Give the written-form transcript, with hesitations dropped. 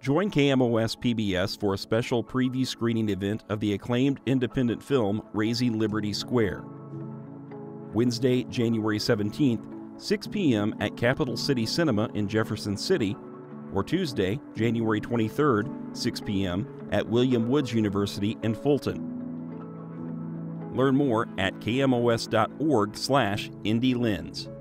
Join KMOS PBS for a special preview screening event of the acclaimed independent film Razing Liberty Square. Wednesday, January 17th, 6 p.m. at Capital City Cinema in Jefferson City, or Tuesday, January 23rd, 6 p.m. at William Woods University in Fulton. Learn more at kmos.org/IndieLens.